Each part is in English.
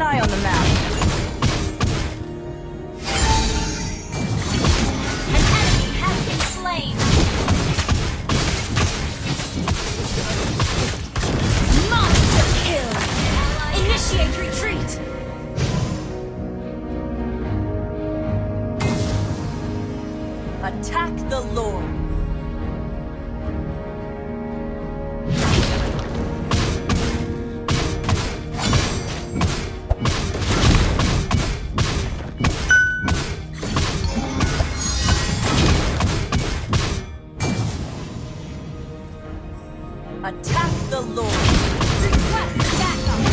an eye on the map. An enemy has been slain. Monster kill. Initiate retreat. Attack the Lord. Attack the Lord. Request backup.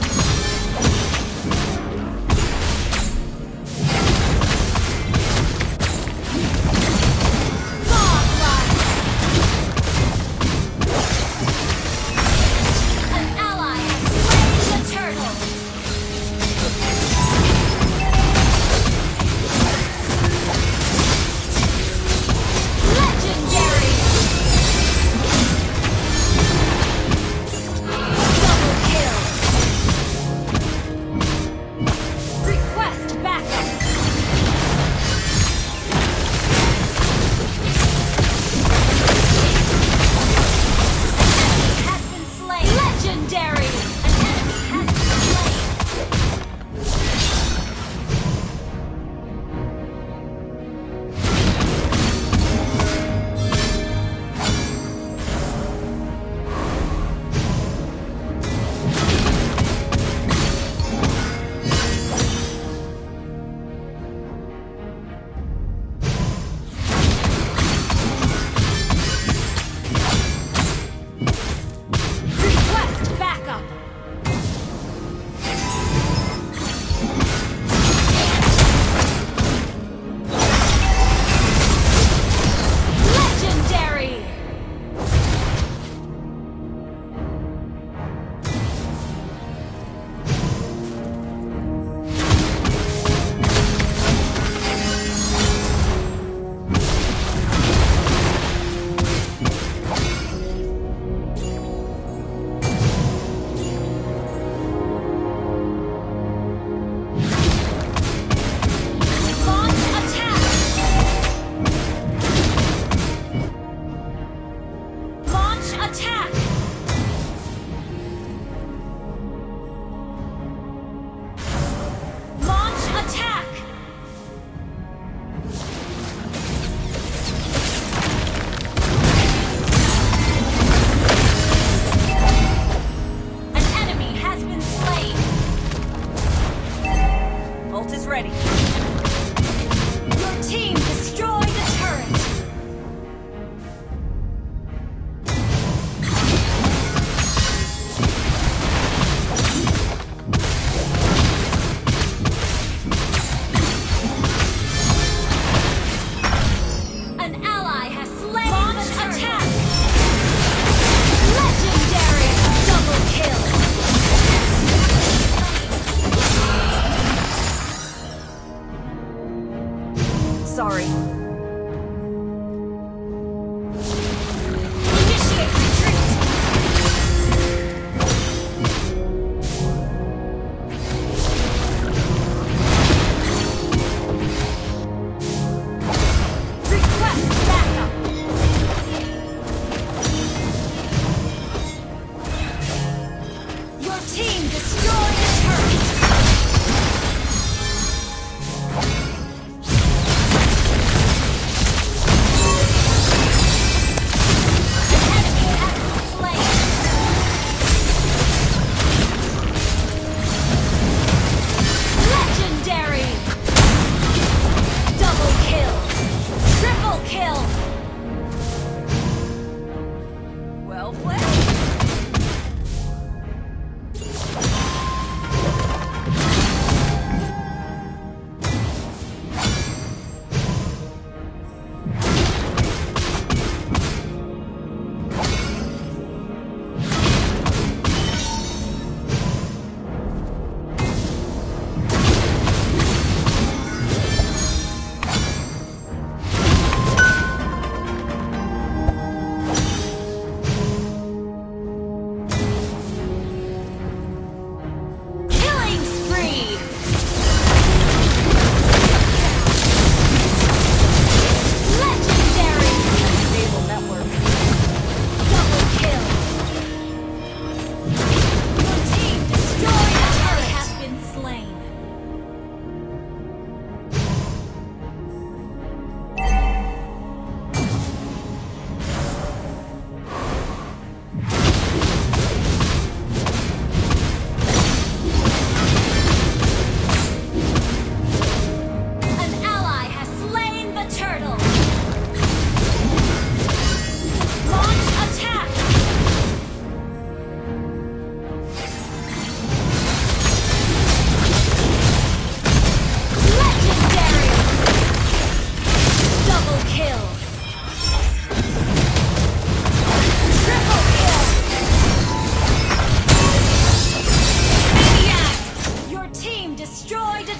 Godlike. An ally has slain the turtle. Legendary. Double kill. Request backup. Enemy has been slain. Legendary. An enemy has been slain. Request backup. Legendary. Launch attack. Launch attack. Launch attack. An enemy has been slain. Ult is ready. Your team destroyed a turret. An ally has slain the turret. Attack. Legendary. Double kill.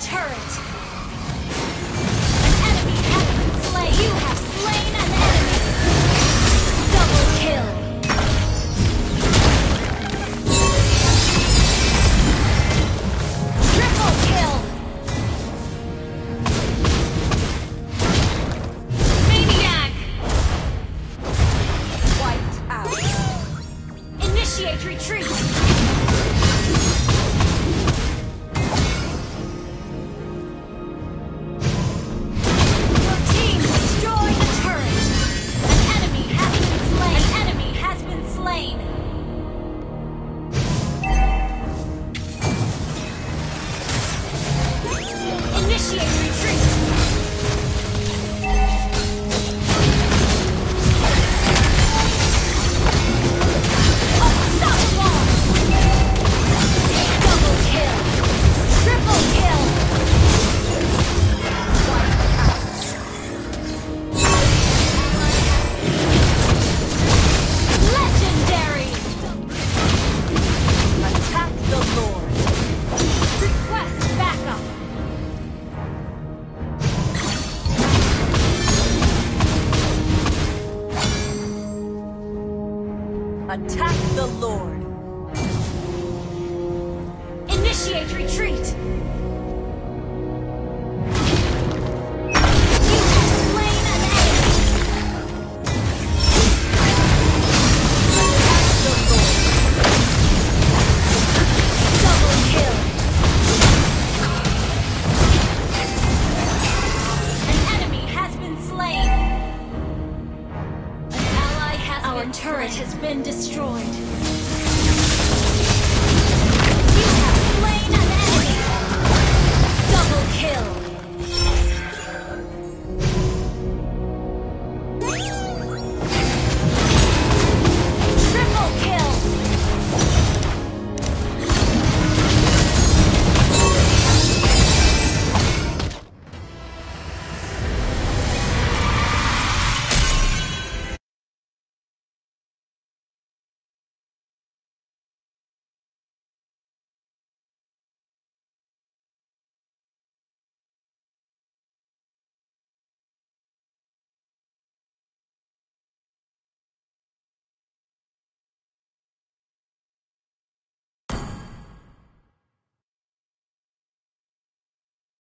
turret! An enemy has been slain! You have slain an enemy! Double kill! Triple kill! Maniac! Wiped out. Initiate retreat! Your team destroyed the turret! An enemy has been slain! An enemy has been slain! Initiate retreat! Unstoppable! Double kill! Triple kill! Legendary! Attack the Lord. Request backup! Attack the Lord. Initiate retreat!